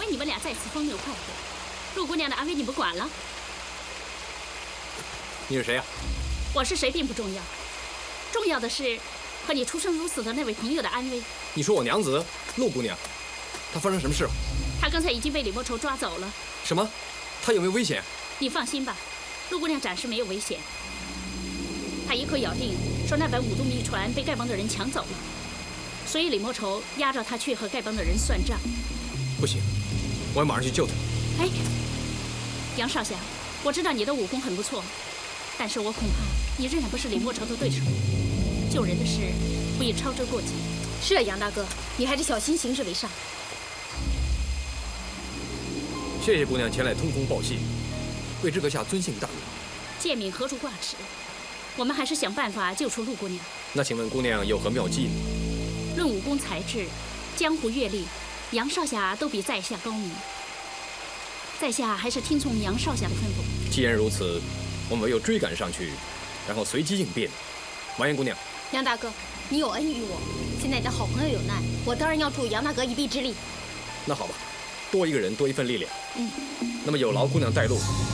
你们俩再次风流快活。陆姑娘的安危你不管了。 你是谁呀？ 我是谁并不重要，重要的是和你出生入死的那位朋友的安危。 你说我娘子陆姑娘，她发生什么事了？ 她刚才已经被李莫愁抓走了。 什么？她有没有危险？ 你放心吧，陆姑娘暂时没有危险。她一口咬定说那本五毒秘传被丐帮的人抢走了，所以李莫愁押着她去和丐帮的人算账。 不行，我要马上去救她。 哎，杨少侠，我知道你的武功很不错，但是我恐怕你仍然不是李莫愁的对手。救人的事不宜操之过急。 是啊，杨大哥，你还是小心行事为上。 谢谢姑娘前来通风报信，为知阁下尊幸大名。 诫命何处挂齿？我们还是想办法救出陆姑娘。 那请问姑娘有何妙计呢？ 论武功才智、江湖阅历，杨少侠都比在下高明。在下还是听从杨少侠的吩咐。 既然如此，我们唯有追赶上去，然后随机应变。完颜姑娘， 杨大哥，你有恩于我，现在你的好朋友有难，我当然要助杨大哥一臂之力。 那好吧，多一个人多一份力量。那么有劳姑娘带路。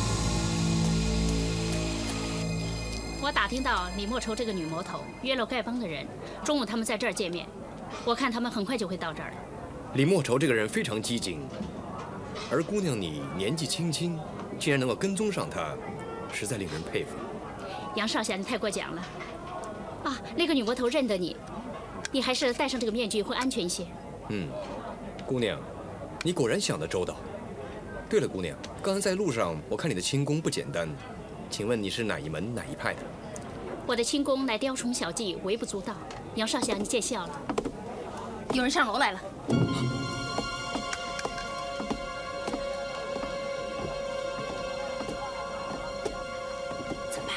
我打听到李莫愁这个女魔头约了丐帮的人，中午他们在这儿见面，我看他们很快就会到这儿了。 李莫愁这个人非常机警，而姑娘你年纪轻轻，竟然能够跟踪上她，实在令人佩服。 杨少侠，你太过奖了。啊，那个女魔头认得你，你还是戴上这个面具会安全一些。 姑娘，你果然想得周到。对了，姑娘，刚才在路上我看你的轻功不简单，请问你是哪一门哪一派的？ 我的轻功乃雕虫小技，微不足道。杨少侠，你见笑了。 有人上楼来了。怎么办？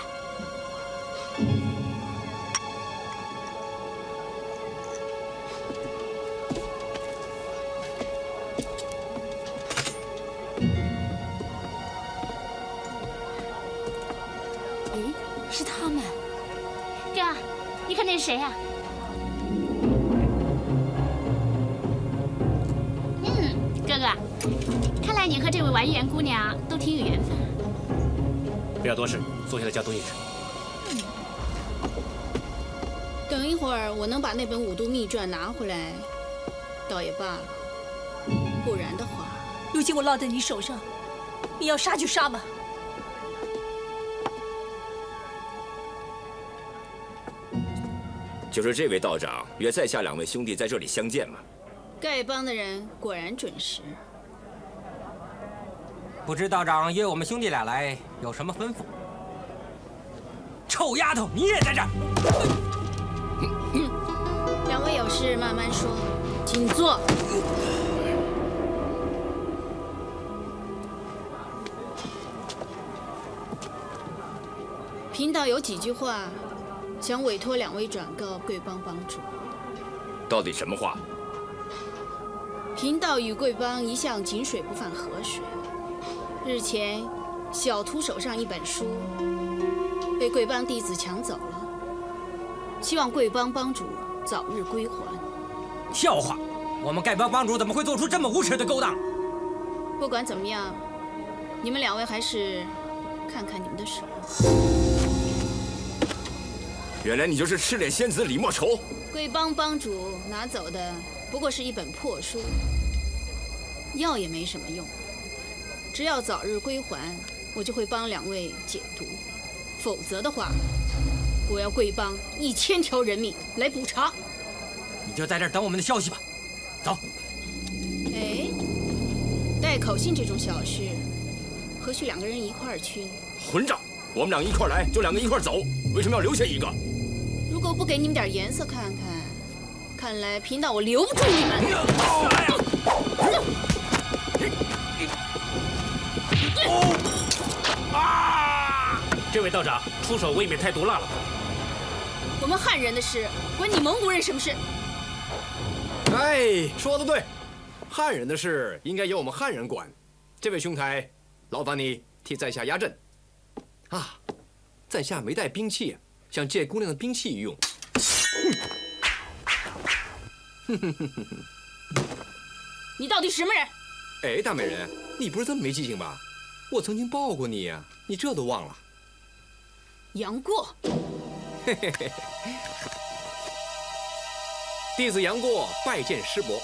诶，是他们。 哥，你看那是谁呀？哥哥，看来你和这位完颜姑娘都挺有缘分。 不要多事，坐下来交东西吃。 等一会儿我能把那本五毒秘传拿回来，倒也罢了。不然的话， 如今我落在你手上，你要杀就杀吧。 就是这位道长约在下2位兄弟在这里相见嘛。 丐帮的人果然准时。 不知道长约我们兄弟俩来有什么吩咐？臭丫头，你也在这儿！ 2位有事慢慢说，请坐。贫道有几句话，想委托2位转告贵帮帮主。 到底什么话？ 贫道与贵帮一向井水不犯河水。日前，小徒手上一本书被贵帮弟子抢走了，希望贵帮帮主早日归还。 笑话！我们丐帮帮主怎么会做出这么无耻的勾当？ 不管怎么样，你们2位还是看看你们的手。 原来你就是赤脸仙子李莫愁。 贵帮帮主拿走的不过是一本破书，要也没什么用。只要早日归还，我就会帮2位解毒；否则的话，我要贵帮1000条人命来补偿。 你就在这儿等我们的消息吧。走。 哎，带口信这种小事，何须2个人一块儿去呢？ 混账！我们俩一块来，就2个一块走，为什么要留下一个？ 如果不给你们点颜色看看，看来贫道我留不住你们。 这位道长出手未免太毒辣了。 我们汉人的事，关你蒙古人什么事？ 哎，说得对，汉人的事应该由我们汉人管。这位兄台，劳烦你替在下压阵。啊，在下没带兵器，想借姑娘的兵器一用。 你到底什么人？ 哎，大美人，你不是这么没记性吧？我曾经抱过你呀，你这都忘了？ 杨过， 嘿嘿嘿。弟子杨过拜见师伯。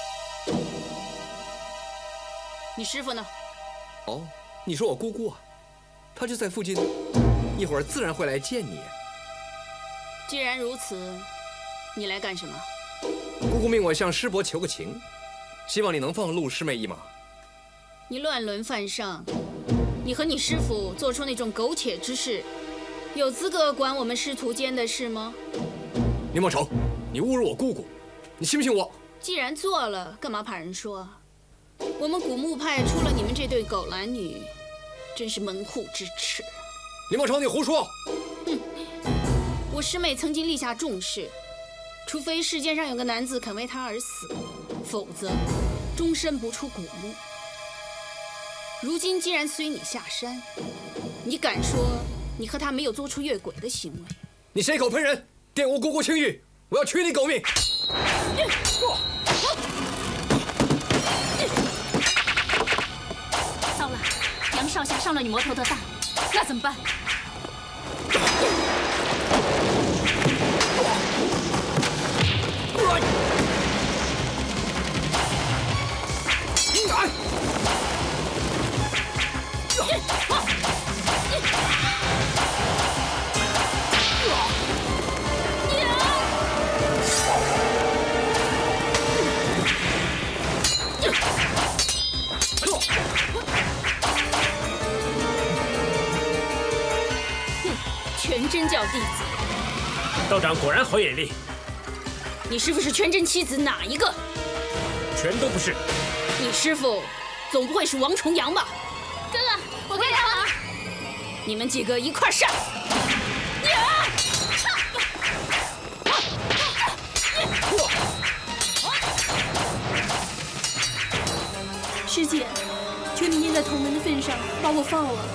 你师傅呢？ 哦，你说我姑姑啊，她就在附近，一会儿自然会来见你。 既然如此，你来干什么？ 姑姑命我向师伯求个情，希望你能放陆师妹一马。 你乱伦犯上，你和你师傅做出那种苟且之事，有资格管我们师徒间的事吗？ 林莫愁，你侮辱我姑姑，你信不信我？ 既然做了，干嘛怕人说？我们古墓派出了你们这对狗男女，真是门户之耻。 林莫愁，你胡说！ 哼，我师妹曾经立下重誓，除非世间上有个男子肯为她而死，否则终身不出古墓。如今既然随你下山，你敢说你和他没有做出越轨的行为？ 你血口喷人，玷污姑姑清誉，我要取你狗命！ 糟了，杨少侠上了女魔头的当，那怎么办？ 全真教弟子， 道长果然好眼力。 你师傅是全真七子哪一个？ 全都不是。 你师傅总不会是王重阳吧？ 哥哥，我可以帮忙。 你们几个一块上！ 师姐，求你念在同门的份上，把我放了。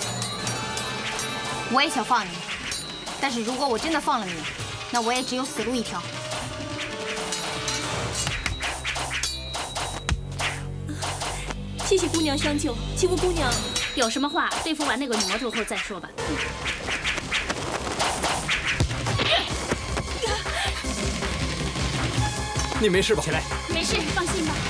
我也想放你，但是如果我真的放了你，那我也只有死路一条。 谢谢姑娘相救，请问姑娘有什么话对付完那个女魔头后再说吧。 你没事吧？ 起来， 没事，放心吧。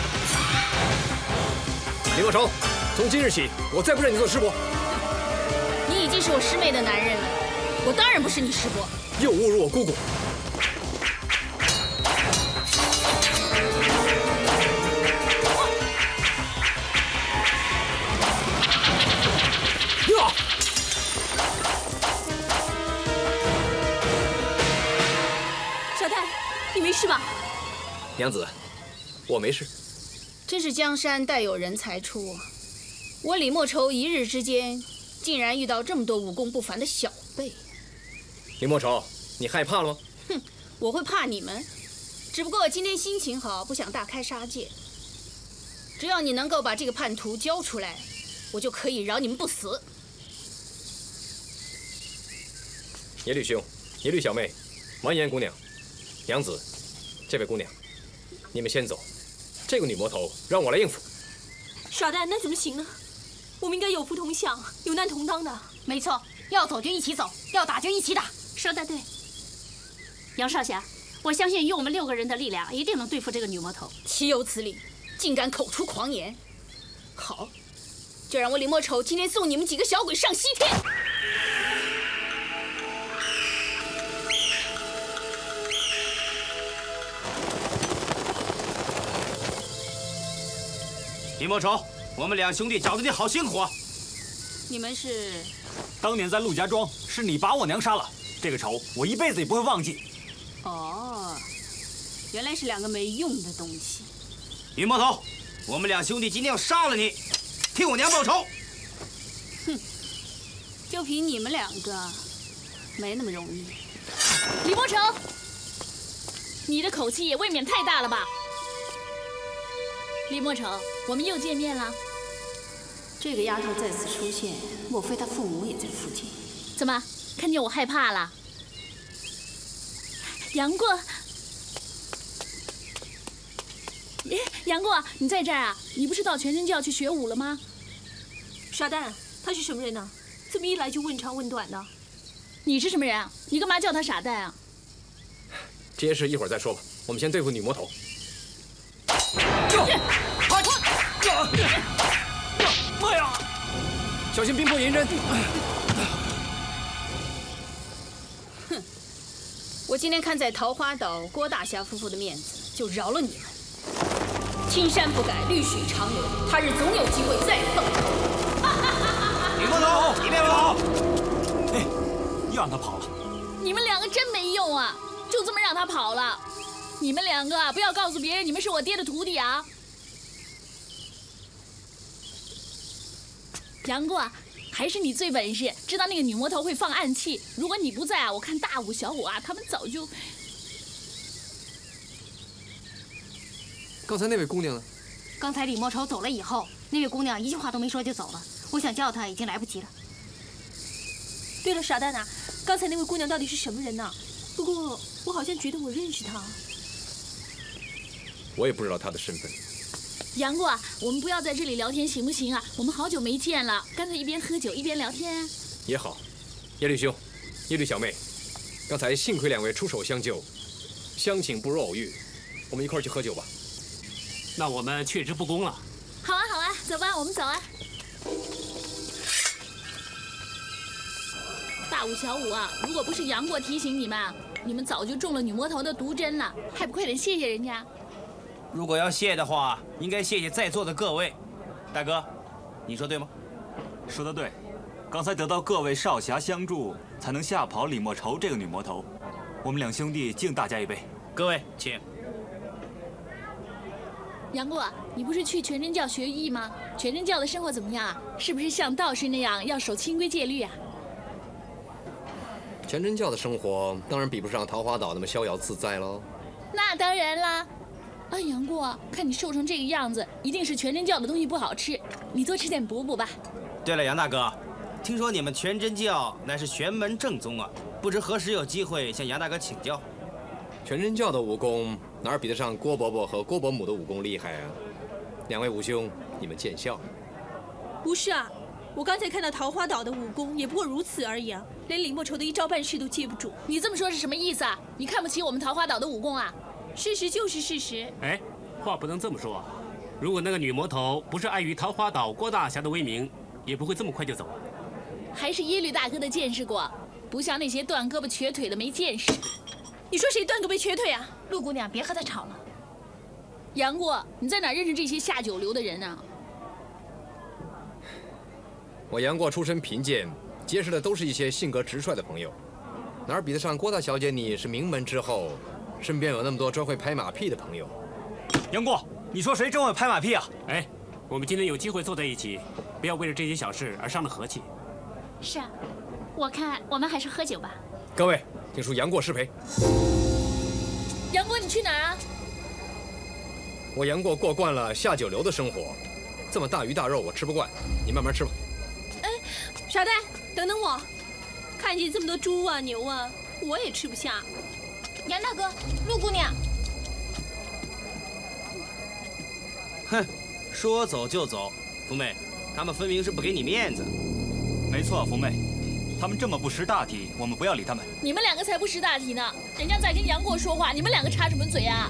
林莫愁，从今日起，我再不认你做师伯。 你已经是我师妹的男人了，我当然不是你师伯。 又侮辱我姑姑！ 小戴，你没事吧？ 娘子，我没事。 真是江山代有人才出啊！我李莫愁一日之间，竟然遇到这么多武功不凡的小辈。 林莫愁，你害怕了吗？ 哼，我会怕你们，只不过今天心情好，不想大开杀戒。只要你能够把这个叛徒交出来，我就可以饶你们不死。 耶律兄，耶律小妹，完颜姑娘，娘子，这位姑娘，你们先走。这个女魔头让我来应付。 傻蛋，那怎么行呢？我们应该有福同享，有难同当的。 没错，要走就一起走，要打就一起打。 说得对，杨少侠，我相信用我们6个人的力量，一定能对付这个女魔头。 岂有此理！竟敢口出狂言！好，就让我李莫愁今天送你们几个小鬼上西天！ 李莫愁，我们两兄弟找的你好辛苦啊！ 你们是？ 当年在陆家庄，是你把我娘杀了，这个仇我一辈子也不会忘记。 哦，原来是2个没用的东西。 李莫头，我们两兄弟今天要杀了你，替我娘报仇。 哼，就凭你们2个，没那么容易。 李莫愁，你的口气也未免太大了吧？李莫愁，我们又见面了。 这个丫头再次出现，莫非她父母也在附近？ 怎么，看见我害怕了？杨过， 杨过，你在这儿啊？你不是到全真教去学武了吗？ 傻蛋，他是什么人呢？怎么一来就问长问短的？ 你是什么人啊？你干嘛叫他傻蛋啊？ 这些事一会儿再说吧，我们先对付女魔头。 妈呀！ 小心冰魄银针！ 哼，我今天看在桃花岛郭大侠夫妇的面子，就饶了你们。青山不改，绿水长流，他日总有机会再报仇。 李魔头，你别跑！ 哎，又让他跑了。 你们两个真没用啊！就这么让他跑了。你们两个啊，不要告诉别人你们是我爹的徒弟啊！杨过，还是你最本事，知道那个女魔头会放暗器。如果你不在啊，我看大武、小武啊，他们早就…… 刚才那位姑娘呢？ 刚才李莫愁走了以后，那位姑娘一句话都没说就走了。我想叫她已经来不及了。 对了，傻蛋啊，刚才那位姑娘到底是什么人呢？不过我好像觉得我认识她。 我也不知道她的身份。 杨过，我们不要在这里聊天行不行啊？我们好久没见了，干脆一边喝酒一边聊天。 也好，耶律兄，耶律小妹，刚才幸亏两位出手相救，相请不如偶遇，我们一块儿去喝酒吧。 那我们却之不恭了。 好啊，好啊，走吧，我们走啊。大武、小武啊，如果不是杨过提醒你们，你们早就中了女魔头的毒针了，还不快点谢谢人家？ 如果要谢的话，应该谢谢在座的各位。大哥，你说对吗？ 说得对，刚才得到各位少侠相助，才能吓跑李莫愁这个女魔头。我们两兄弟敬大家一杯。 各位，请。 杨过，你不是去全真教学艺吗？全真教的生活怎么样啊？是不是像道士那样要守清规戒律啊？ 全真教的生活当然比不上桃花岛那么逍遥自在喽。 那当然啦。啊，杨过，看你瘦成这个样子，一定是全真教的东西不好吃，你多吃点补补吧。 对了，杨大哥，听说你们全真教乃是玄门正宗啊，不知何时有机会向杨大哥请教。 全真教的武功哪儿比得上郭伯伯和郭伯母的武功厉害啊？两位武兄，你们见笑。 不是啊，我刚才看到桃花岛的武功也不过如此而已啊，连李莫愁的一招半式都接不住。 你这么说是什么意思啊？你看不起我们桃花岛的武功啊？ 事实就是事实。 哎，话不能这么说啊！如果那个女魔头不是碍于桃花岛郭大侠的威名，也不会这么快就走啊。 还是耶律大哥的见识过，不像那些断胳膊瘸腿的没见识。 你说谁断胳膊瘸腿啊？ 陆姑娘，别和他吵了。 杨过，你在哪认识这些下九流的人啊？ 我杨过出身贫贱，结识的都是一些性格直率的朋友，哪儿比得上郭大小姐你是名门之后，身边有那么多专会拍马屁的朋友。 杨过，你说谁专会拍马屁啊？ 哎，我们今天有机会坐在一起，不要为了这些小事而伤了和气。 是啊，我看我们还是喝酒吧。 各位，请恕杨过失陪。 杨过，你去哪儿啊？ 我杨过过惯了下九流的生活，这么大鱼大肉我吃不惯，你慢慢吃吧。 哎，傻蛋，等等我！看见这么多猪啊牛啊，我也吃不下。 杨大哥，陆姑娘。 哼，说走就走，福妹，他们分明是不给你面子。 没错，福妹，他们这么不识大体，我们不要理他们。 你们两个才不识大体呢！人家在跟杨过说话，你们两个插什么嘴啊？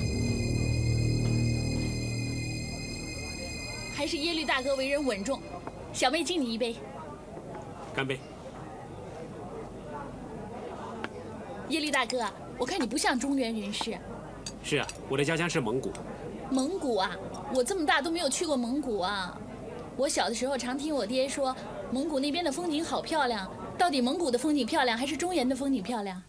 还是耶律大哥为人稳重，小妹敬你一杯。 干杯！ 耶律大哥，我看你不像中原人士。 是啊，我的家乡是蒙古。 蒙古啊，我这么大都没有去过蒙古啊。我小的时候常听我爹说，蒙古那边的风景好漂亮。到底蒙古的风景漂亮，还是中原的风景漂亮？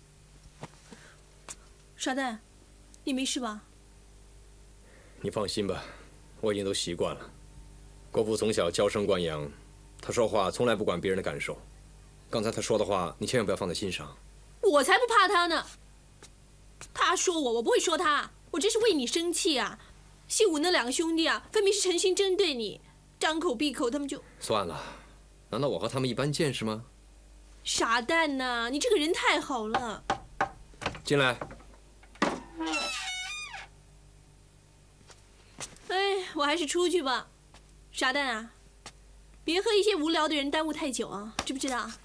傻蛋，你没事吧？ 你放心吧，我已经都习惯了。国父从小娇生惯养，他说话从来不管别人的感受。刚才他说的话，你千万不要放在心上。 我才不怕他呢！他说我，我不会说他。我真是为你生气啊！姓武那两个兄弟啊，分明是诚心针对你，张口闭口他们就…… 算了，难道我和他们一般见识吗？ 傻蛋呐，你这个人太好了。 进来。 哎， 我还是出去吧。傻蛋啊，别和一些无聊的人耽误太久啊，知不知道？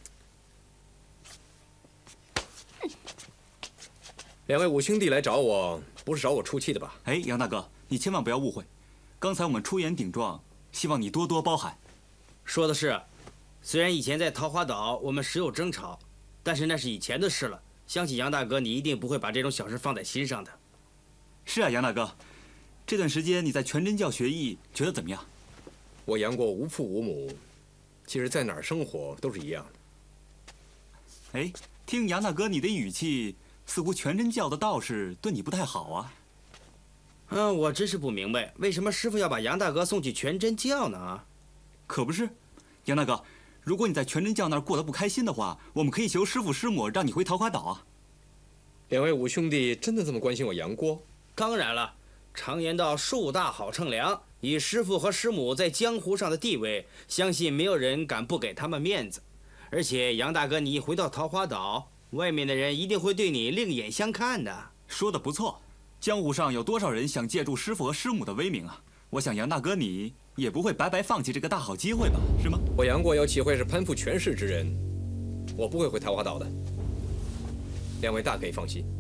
两位五兄弟来找我，不是找我出气的吧？ 哎，杨大哥，你千万不要误会，刚才我们出言顶撞，希望你多多包涵。 说的是，虽然以前在桃花岛我们时有争吵，但是那是以前的事了。相信杨大哥，你一定不会把这种小事放在心上的。 是啊，杨大哥，这段时间你在全真教学艺，觉得怎么样？ 我杨过无父无母，其实在哪儿生活都是一样的。 哎，听杨大哥你的语气，似乎全真教的道士对你不太好啊。 我真是不明白，为什么师傅要把杨大哥送去全真教呢？ 可不是，杨大哥，如果你在全真教那儿过得不开心的话，我们可以求师傅师母让你回桃花岛啊。 两位五兄弟真的这么关心我杨过？ 当然了，常言道树大好乘凉，以师傅和师母在江湖上的地位，相信没有人敢不给他们面子。而且杨大哥，你一回到桃花岛，外面的人一定会对你另眼相看的。 说的不错，江湖上有多少人想借助师傅和师母的威名啊？我想杨大哥你也不会白白放弃这个大好机会吧，是吗？ 我杨过有几回是攀附权势之人，我不会回桃花岛的。两位大可以放心。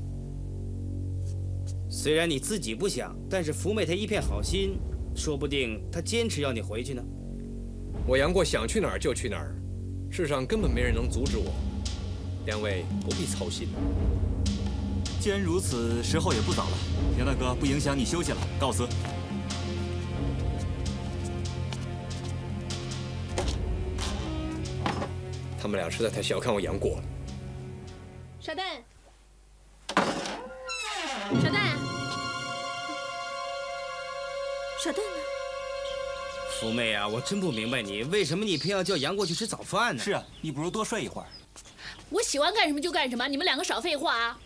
虽然你自己不想，但是福妹她一片好心，说不定她坚持要你回去呢。 我杨过想去哪儿就去哪儿，世上根本没人能阻止我。两位不必操心。 既然如此，时候也不早了，杨大哥不影响你休息了，告辞。 他们俩实在太小看我杨过了。 傻蛋，傻蛋，傻蛋呢？ 福妹啊，我真不明白你为什么你偏要叫杨过去吃早饭呢？ 是啊，你不如多睡一会儿。 我喜欢干什么就干什么，你们两个少废话啊！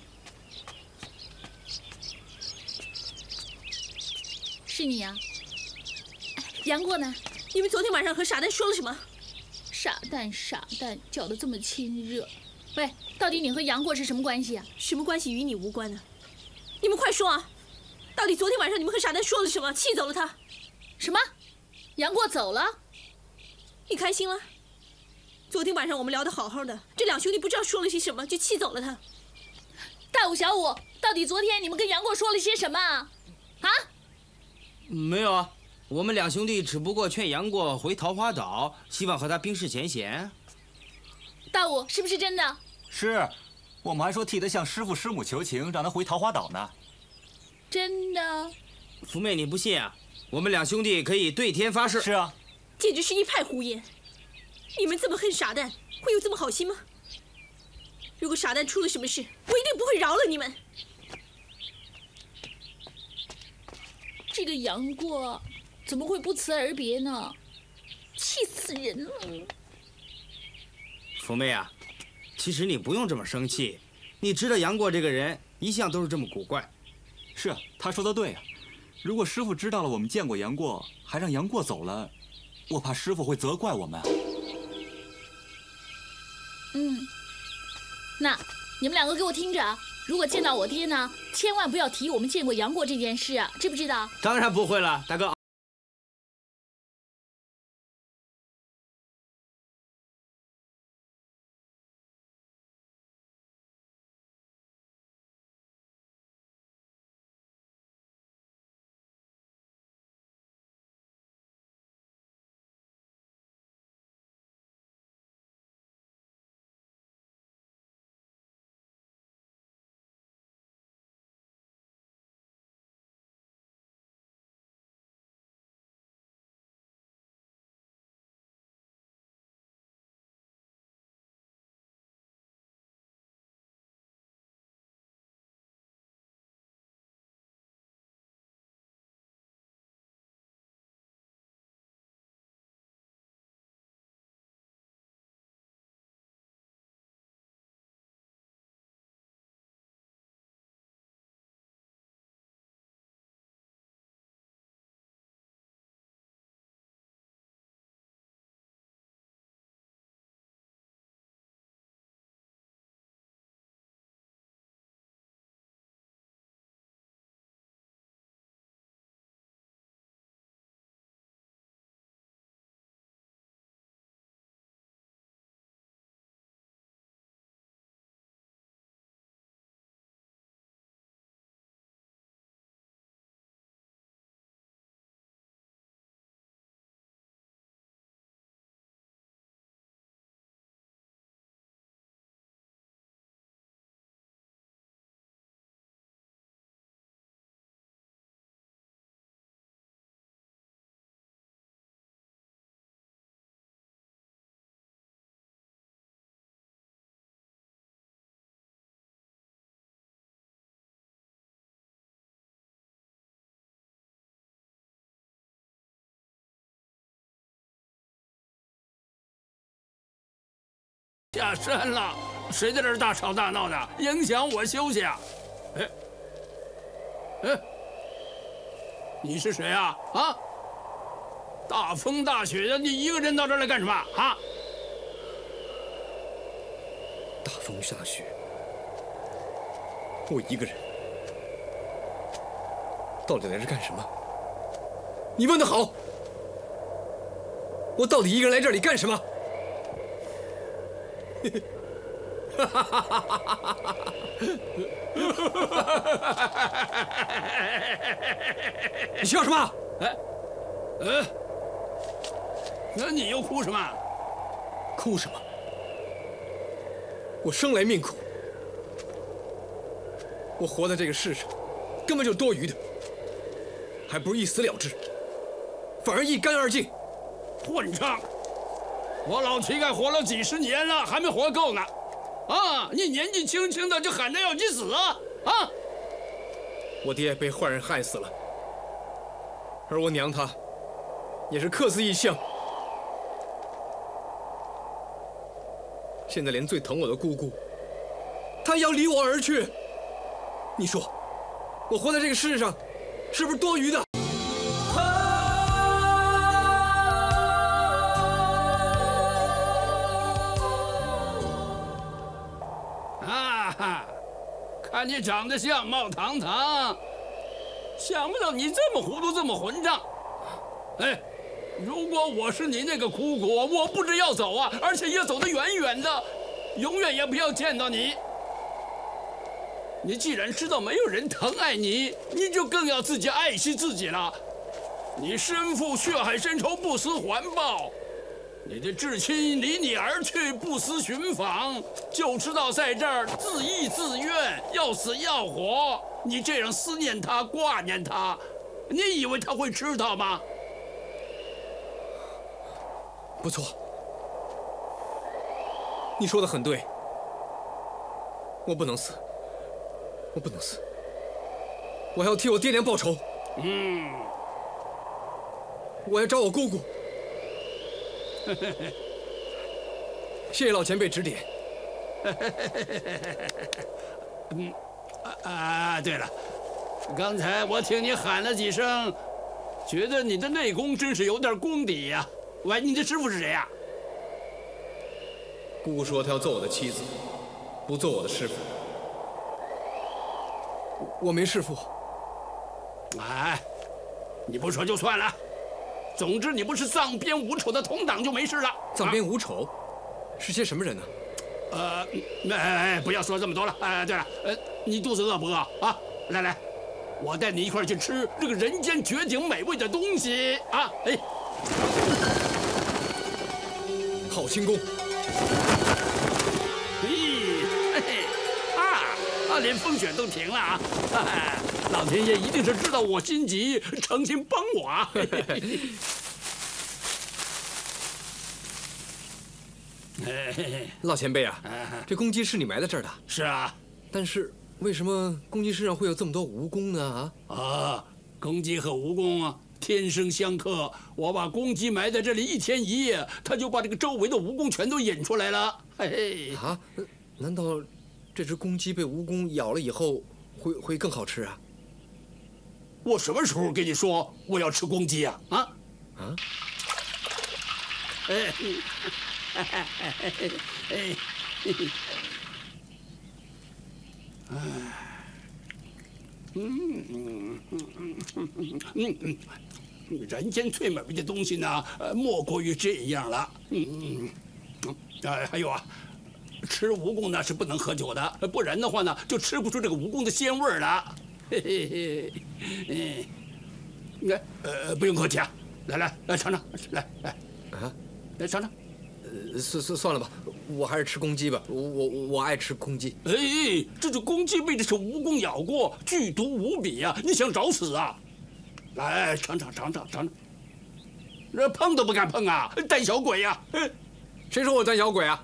是你啊，杨过呢？ 你们昨天晚上和傻蛋说了什么？ 傻蛋，傻蛋，叫得这么亲热。喂，到底你和杨过是什么关系啊？ 什么关系与你无关呢？你们快说啊！到底昨天晚上你们和傻蛋说了什么，气走了他？ 什么？杨过走了？ 你开心了？昨天晚上我们聊得好好的，这两兄弟不知道说了些什么，就气走了他。 大武、小武，到底昨天你们跟杨过说了些什么啊？啊？ 没有啊，我们两兄弟只不过劝杨过回桃花岛，希望和他冰释前嫌。 大武，是不是真的？ 是，我们还说替他向师傅师母求情，让他回桃花岛呢。 真的？ 福妹，你不信啊？我们两兄弟可以对天发誓。 是啊， 简直是一派胡言！你们这么恨傻蛋，会有这么好心吗？如果傻蛋出了什么事，我一定不会饶了你们。 这个杨过怎么会不辞而别呢？气死人了！ 福妹啊，其实你不用这么生气，你知道杨过这个人一向都是这么古怪。 是啊，他说的对啊。如果师傅知道了我们见过杨过，还让杨过走了，我怕师傅会责怪我们啊。 那你们两个给我听着啊！如果见到我爹呢，千万不要提我们见过杨过这件事啊，知不知道？ 当然不会了，大哥。 下山了，谁在这儿大吵大闹的，影响我休息啊？你是谁啊？啊！大风大雪的，你一个人到这儿来干什么啊？ 大风大雪，我一个人，到底来这干什么？你问得好，我到底一个人来这里干什么？你笑什么？ 那你又哭什么？ 哭什么？我生来命苦，我活在这个世上，根本就多余的，还不如一死了之，反而一干二净。 混账！我老乞丐活了几十年了，还没活够呢。啊！你年纪轻轻的就喊着要去死啊！啊！ 我爹被坏人害死了，而我娘她也是客死异乡。现在连最疼我的姑姑，她也要离我而去。你说，我活在这个世上，是不是多余的？ 看你长得相貌堂堂，想不到你这么糊涂，这么混账。哎，如果我是你那个姑姑，我不止要走啊，而且要走得远远的，永远也不要见到你。你既然知道没有人疼爱你，你就更要自己爱惜自己了。你身负血海深仇，不思还报。你的至亲离你而去，不思寻访，就知道在这儿自缢自怨，要死要活。你这样思念他、挂念他，你以为他会知道吗？ 不错，你说的很对。我不能死，我不能死，我还要替我爹娘报仇。我要找我姑姑。谢谢老前辈指点。 对了，刚才我听你喊了几声，觉得你的内功真是有点功底呀。喂，你的师傅是谁呀？ 姑姑说她要做我的妻子，不做我的师傅。我没师傅。 哎，你不说就算了。总之，你不是藏边五丑的同党就没事了。 藏边五丑，是些什么人呢？ 不要说这么多了。对了，你肚子饿不饿啊？来，我带你一块去吃这个人间绝顶美味的东西啊！哎， 好轻功。 连风雪都停了啊！老天爷一定是知道我心急，诚心帮我啊！ 老前辈啊，这公鸡是你埋在这儿的？ 是啊。 但是为什么公鸡身上会有这么多蜈蚣呢？ 公鸡和蜈蚣啊，天生相克。我把公鸡埋在这里1天1夜，它就把这个周围的蜈蚣全都引出来了。 难道这只公鸡被蜈蚣咬了以后会更好吃啊？ 我什么时候跟你说我要吃公鸡啊？人间最美味的东西呢，莫过于这样了。还有啊。吃蜈蚣呢是不能喝酒的，不然的话呢就吃不出这个蜈蚣的鲜味了。不用客气啊，来尝尝，来尝尝。 算了吧，我还是吃公鸡吧，我爱吃公鸡。 这公鸡被这是蜈蚣咬过，剧毒无比啊！你想找死啊？来尝尝，这碰都不敢碰啊，胆小鬼呀！ 谁说我胆小鬼啊？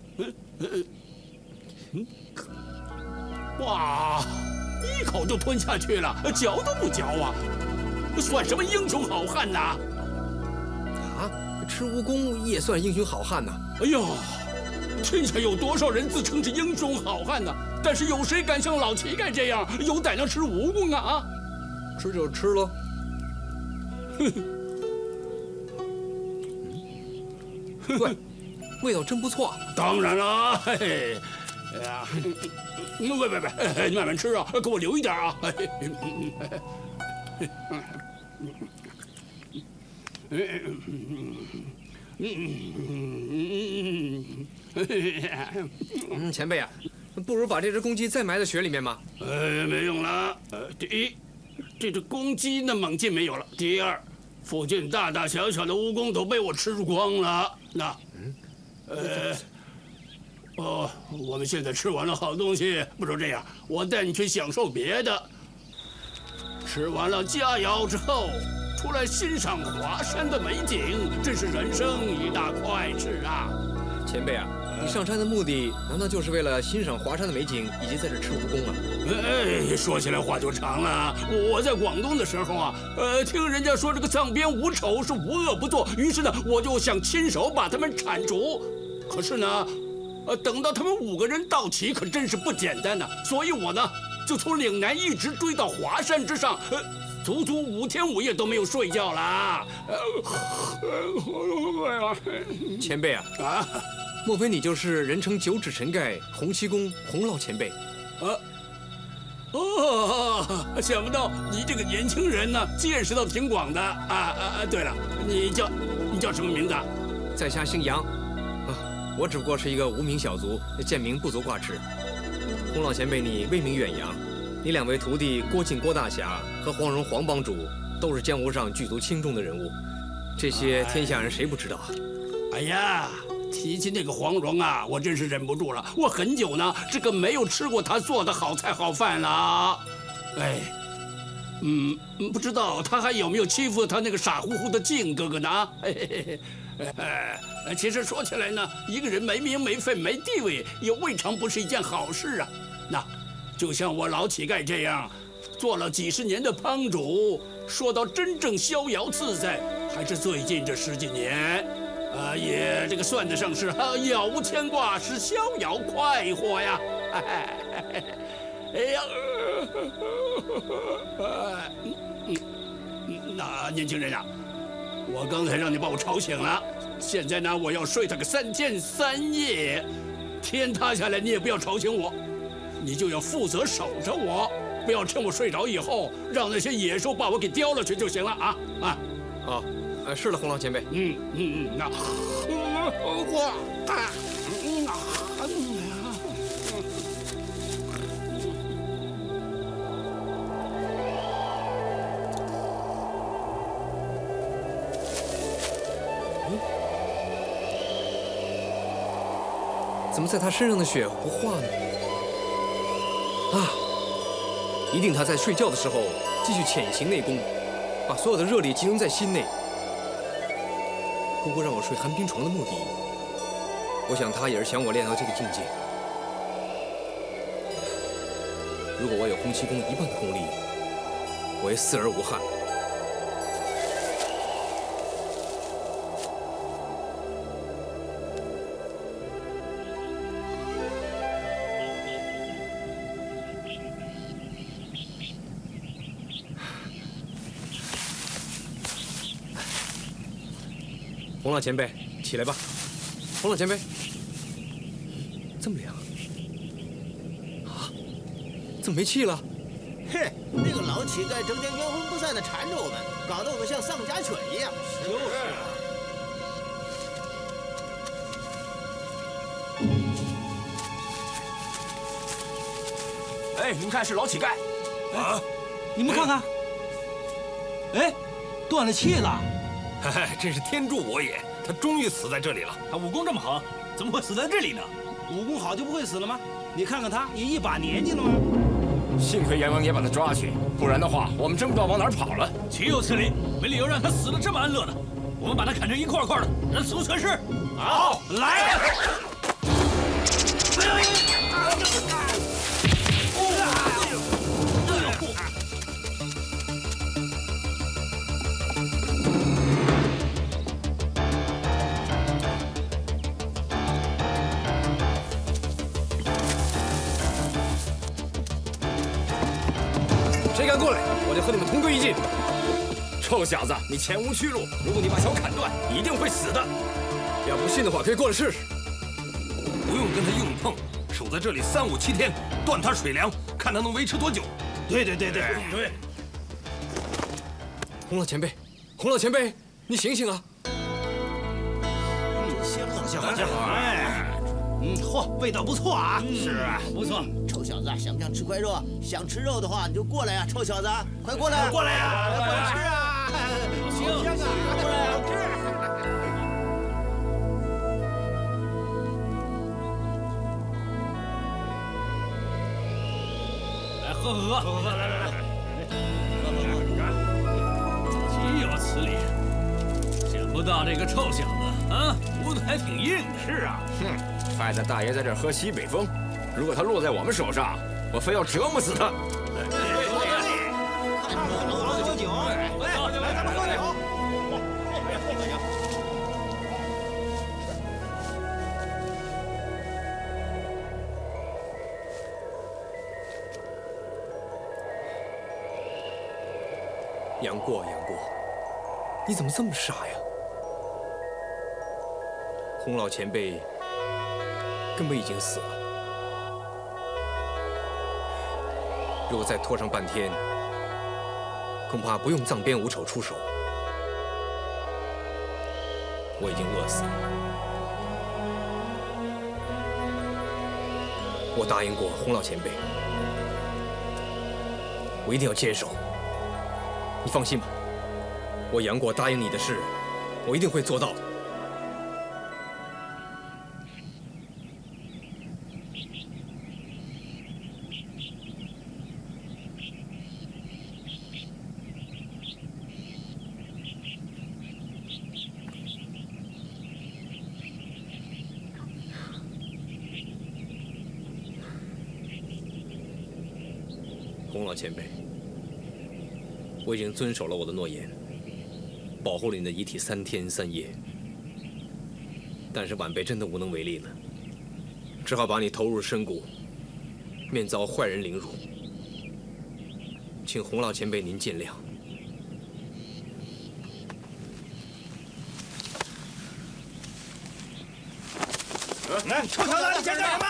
哇，一口就吞下去了，嚼都不嚼啊！算什么英雄好汉呐？ 吃蜈蚣也算英雄好汉呐？ 哎呦， 天下有多少人自称是英雄好汉呢？但是有谁敢像老乞丐这样有胆量吃蜈蚣啊？ 吃就吃喽。喂，味道真不错。 当然了，嘿嘿，哎呀，喂，你慢慢吃啊，给我留一点啊。 前辈啊，不如把这只公鸡再埋在雪里面嘛。 没用了。第一，这只公鸡那猛劲没有了；第二，附近大大小小的蜈蚣都被我吃光了。那，我们现在吃完了好东西，不如这样，我带你去享受别的。吃完了佳肴之后，出来欣赏华山的美景，真是人生一大快事啊！ 前辈啊，你上山的目的难道就是为了欣赏华山的美景，以及在这吃蜈蚣啊？ 说起来话就长了。我在广东的时候啊，听人家说这个藏边无丑是无恶不作，于是呢，我就想亲手把他们铲除。可是呢，等到他们5个人到齐，可真是不简单呢。所以我呢，就从岭南一直追到华山之上，足足5天5夜都没有睡觉啦。 前辈啊，莫非你就是人称9指神盖洪七公洪老前辈？ 想不到你这个年轻人呢，见识倒挺广的对了，你叫什么名字？ 在下姓杨，我只不过是一个无名小卒，贱民不足挂齿。洪老前辈，你威名远扬，你2位徒弟郭靖郭大侠和黄蓉黄帮主都是江湖上举足轻重的人物，这些天下人谁不知道啊？ 哎呀，提起那个黄蓉啊，我真是忍不住了。我很久呢，这个没有吃过她做的好菜好饭了。不知道她还有没有欺负她那个傻乎乎的靖哥哥呢？其实说起来呢，一个人没名没分没地位，也未尝不是一件好事啊。那，就像我老乞丐这样，做了几十年的帮主，说到真正逍遥自在，还是最近这10几年。也这个算得上是杳无牵挂，是逍遥快活呀！那年轻人啊，我刚才让你把我吵醒了，现在呢，我要睡它个3天3夜，天塌下来你也不要吵醒我，你就要负责守着我，不要趁我睡着以后，让那些野兽把我给叼了去就行了啊！ 好。是了，洪老前辈。 那怎么在他身上的血不化呢？一定他在睡觉的时候继续潜行内功，把所有的热力集中在心内。姑姑让我睡寒冰床的目的，我想她也是想我练到这个境界。如果我有洪七公1半的功力，我也死而无憾。洪老前辈，起来吧。洪老前辈，这么凉怎么没气了？ 嘿，那个老乞丐整天阴魂不散的缠着我们，搞得我们像丧家犬一样。就是啊。你们看，是老乞丐。 你们看看，断了气了。 真是天助我也！他终于死在这里了。 他武功这么好，怎么会死在这里呢？武功好就不会死了吗？你看看他，也一把年纪了吗？ 幸亏阎王爷把他抓去，不然的话，我们真不知道往哪儿跑了。 岂有此理！没理由让他死得这么安乐的。我们把他砍成一块块的，让死无全尸。好，来！ 谁敢过来，我就和你们同归于尽。 臭小子，你前无去路，如果你把脚砍断，你一定会死的。 要不信的话，可以过来试试。 不用跟他硬碰，守在这里3、5、7天，断他水粮，看他能维持多久。 对。 洪老前辈，洪老前辈，你醒醒啊！ 好家伙，哎，嚯，味道不错啊！ 是啊，不错。 臭小子，想不想吃块肉？想吃肉的话，你就过来呀！臭小子，快过来！过来呀！过来吃啊！行，过来吃。 来喝，来，岂有此理！想不到这个臭小子啊，骨头还挺硬。 是啊，害得大爷在这儿喝西北风。如果他落在我们手上，我非要折磨死他。 喝酒，来，咱们喝酒。 杨过，你怎么这么傻呀？洪老前辈根本已经死了，如果再拖上半天，恐怕不用藏边五丑出手，我已经饿死了。我答应过洪老前辈，我一定要坚守。你放心吧，我杨过答应你的事，我一定会做到的。洪老前辈，我已经遵守了我的诺言，保护了你的遗体3天3夜。但是晚辈真的无能为力了，只好把你投入深谷，免遭坏人凌辱。请洪老前辈您见谅。 来，臭小子，你想干什么？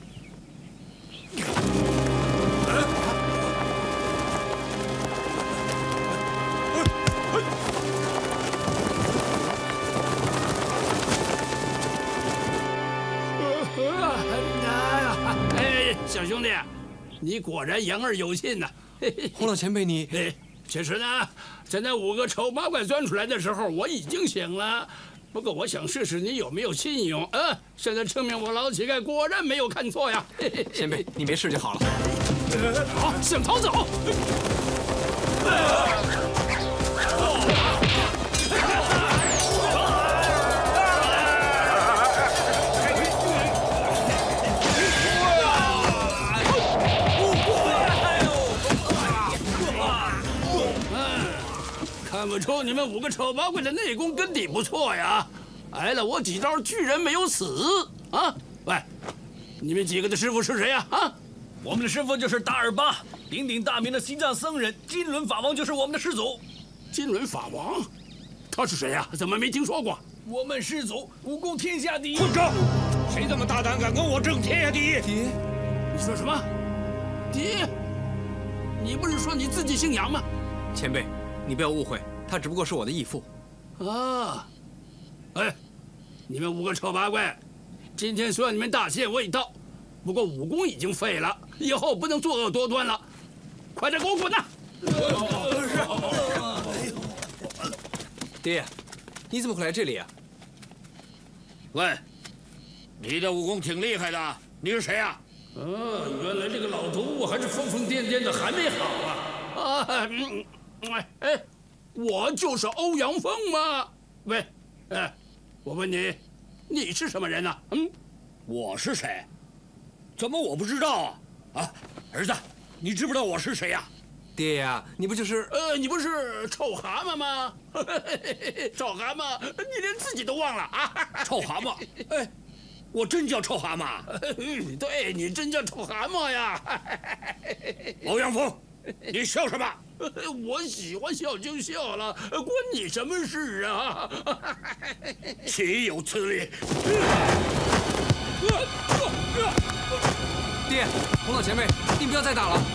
小兄弟，你果然言而有信呐！ 洪老前辈，你其实呢，在那5个丑八怪钻出来的时候，我已经醒了。不过我想试试你有没有信用啊！现在证明我老乞丐果然没有看错呀！ 前辈，你没事就好了。 好，想逃走！看不出你们5个丑八怪的内功根底不错呀！挨了我几招，居然没有死啊！喂，你们几个的师傅是谁呀？啊， 我们的师傅就是达尔巴，鼎鼎大名的西藏僧人。金轮法王就是我们的师祖。 金轮法王，他是谁呀？怎么没听说过？ 我们师祖武功天下第一。 混账！谁这么大胆，敢跟我争天下第一？ 爹， 你说什么？爹？你不是说你自己姓杨吗？ 前辈，你不要误会，他只不过是我的义父。 啊！哎，你们5个丑八怪，今天算你们大限未到，不过武功已经废了，以后不能作恶多端了。快点给我滚呐！ 爹，你怎么会来这里啊？ 喂，你的武功挺厉害的，你是谁呀？原来这个老头还是疯疯癫癫的，还没好啊！哎，我就是欧阳锋嘛。喂，我问你，你是什么人呢？ 我是谁？怎么我不知道啊？啊，儿子，你知不知道我是谁呀？ 爹呀，你不就是你不是臭蛤蟆吗？臭蛤蟆，你连自己都忘了啊！ 臭蛤蟆，哎，我真叫臭蛤蟆。 对，你真叫臭蛤蟆呀！ 欧阳锋， 你笑什么？我喜欢笑就笑了，关你什么事啊？岂有此理！ 爹，洪老前辈，您不要再打了。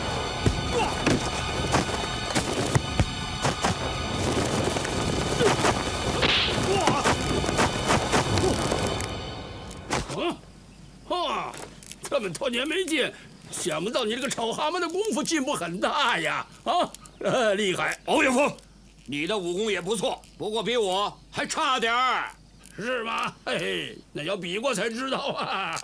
这么多年没见，想不到你这个丑蛤蟆的功夫进步很大呀！厉害！ 欧阳锋，你的武功也不错，不过比我还差点儿， 是吗？嘿嘿，那要比过才知道啊！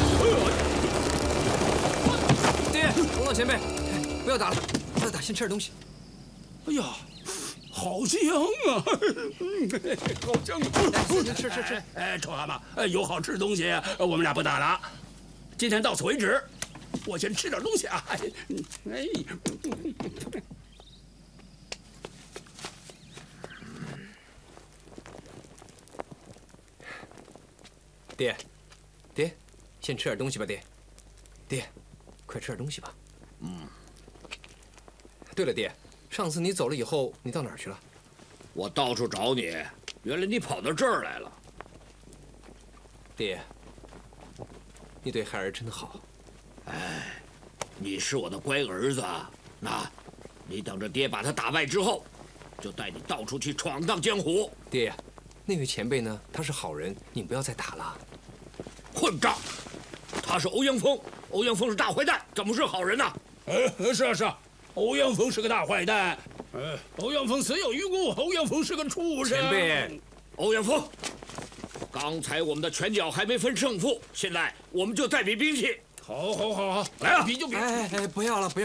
爹，洪老前辈，不要打了，不要打，先吃点东西。 哎呀，好香啊！好香！ 吃。 哎，臭蛤蟆，有好吃的东西，我们俩不打了。今天到此为止，我先吃点东西啊！哎， 爹，先吃点东西吧，爹，快吃点东西吧。对了，爹，上次你走了以后，你到哪儿去了？ 我到处找你，原来你跑到这儿来了。 爹，你对孩儿真好。 哎，你是我的乖儿子，那，你等着爹把他打败之后，就带你到处去闯荡江湖。 爹呀，那位前辈呢？他是好人，你不要再打了。 混账！他是欧阳锋，欧阳锋是大坏蛋，怎么是好人呢？ 是啊，欧阳锋是个大坏蛋。欧阳锋死有余辜，欧阳锋是个畜生。 前辈， 欧阳锋，刚才我们的拳脚还没分胜负，现在我们就再比兵器。 好， 来啊！ 比就比。 哎，不要了。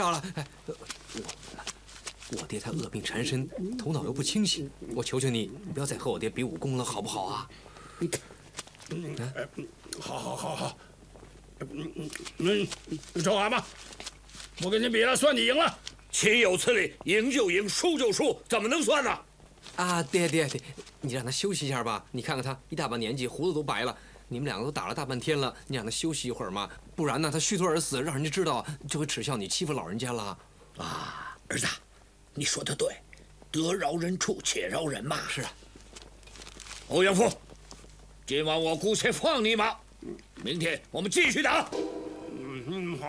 我爹他恶病缠身，头脑又不清醒，我求求你，不要再和我爹比武功了，好不好啊？ 好。臭蛤蟆，不跟你比了，算你赢了。 岂有此理！赢就赢，输就输，怎么能算呢？ 啊，爹，你让他休息一下吧。你看看他一大把年纪，胡子都白了。你们两个都打了大半天了，你让他休息一会儿嘛，不然呢，他虚脱而死，让人家知道就会耻笑你欺负老人家了。 啊，儿子，你说的对，得饶人处且饶人嘛。 是啊。 欧阳锋，今晚我姑且放你一马，明天我们继续打。 好。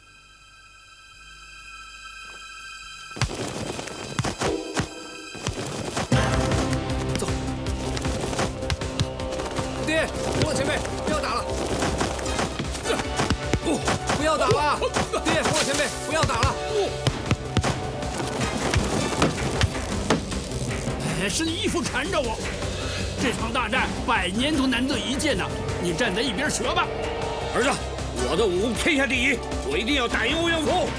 爹，洪老前辈，不要打了！不要打了！爹，洪老前辈，不要打了！ 是你义父缠着我，这场大战100年都难得一见呐！你站在一边学吧。 儿子，我的武功天下第一，我一定要打赢欧阳锋。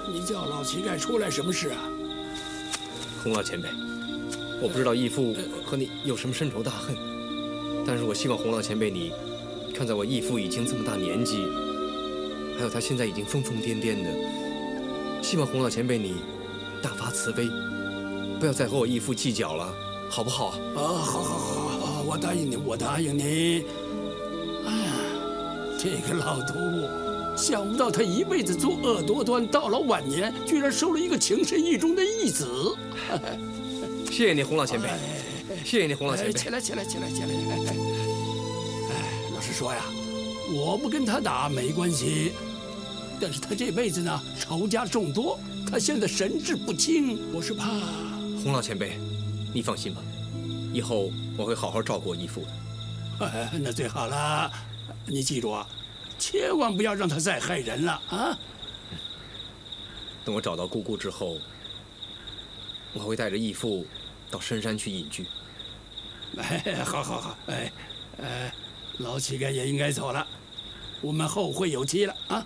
你叫老乞丐出来什么事啊？ 洪老前辈，我不知道义父和你有什么深仇大恨，但是我希望洪老前辈你，看在我义父已经这么大年纪，还有他现在已经疯疯癫癫的，希望洪老前辈你大发慈悲，不要再和我义父计较了，好不好？ 好，我答应你，我答应你。哎呀，这个老头目，想不到他一辈子作恶多端，到了晚年居然收了一个情深意重的义子。 谢谢你，洪老前辈，谢谢你，洪老前辈。 起来！老实说呀，我不跟他打没关系，但是他这辈子呢，仇家众多，他现在神志不清，我是怕。 洪老前辈，你放心吧，以后我会好好照顾我义父的。 那最好了，你记住啊，千万不要让他再害人了啊！ 等我找到姑姑之后，我会带着义父到深山去隐居。 好，老乞丐也应该走了，我们后会有期了啊！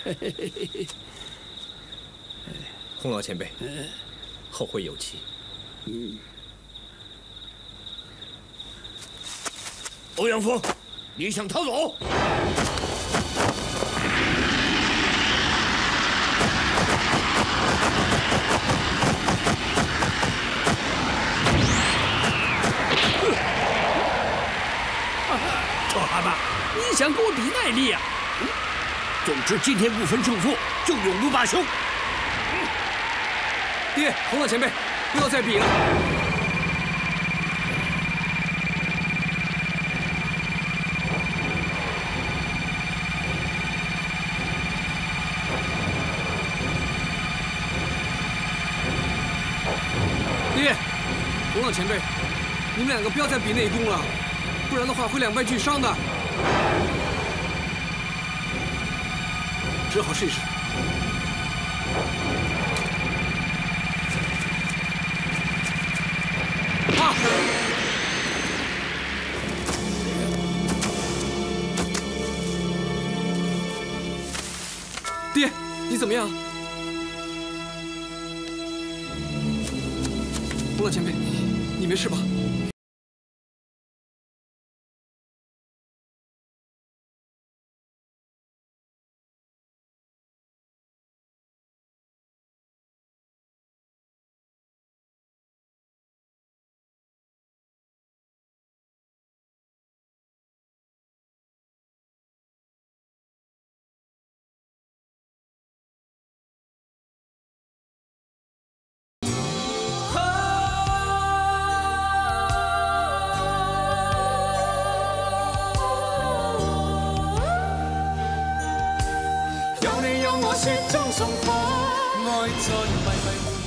洪老前辈，后会有期。 欧阳锋，你想逃走？ 臭蛤蟆，你想跟我比耐力啊？ 总之，今天不分胜负，就永不罢休。 爹，洪老前辈，不要再比了。爹，洪老前辈，你们两个不要再比内功了，不然的话会两败俱伤的。只好试一试。啊！爹，你怎么样？洪老前辈，你没事吧？ 有你有我雪中送火，愛在迷迷。